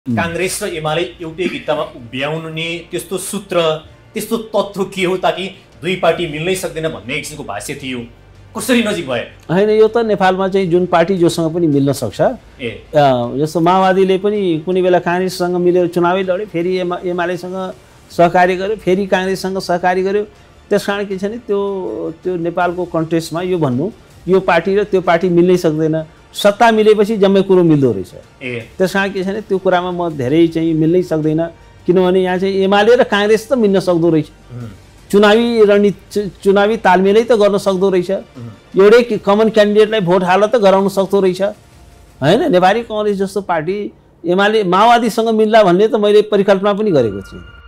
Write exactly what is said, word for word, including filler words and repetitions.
कांग्रेस र एमाले एउटै भित्तामा उभ्याउने त्यस्तो सूत्र त्यस्तो तत्त्व के हो ताकि दुई पार्टी मिल्नै सक्दैन भन्ने एक किसिमको भाष्य थियो, कसरी नजिक भए? हैन, यो त नेपालमा चाहिँ जुन पार्टी जोसँग पनि मिल्न सक्छ, ए जस्तो माओवादीले पनि कुनै बेला कांग्रेससँग मिलेर चुनावै लड्यो, फेरि एमा एमालेसँग सहकार्य गर्यो, फेरि कांग्रेससँग सहकार्य गर्यो। त्यसकारण के छ नि, त्यो त्यो नेपालको कन्टेक्स्टमा यो भन्नु यो पार्टी र त्यो पार्टी मिल्नै सक्दैन, सत्ता मिलेपछि जम्मै कुरो मिल्दो रहेछ। ए त्यसकारण के छ नि, त्यो कुरामा म धेरै चाहिँ मिल्नै सक्दैन, किनभने यहाँ चाहिँ एमाले र कांग्रेस त मिल्न सक्दो रहेछ, चुनावी रणनीति चुनावी तालमेलै त गर्न सक्दो रहेछ, एउटै कमन क्यान्डिडेटलाई भोट हाल त गराउन सक्दो रहेछ हैन। नेपाली कांग्रेस जस्तो पार्टी एमाले माओवादीसँग मिल्ला भन्ने त मैले परिकल्पना पनि गरेको थिएँ।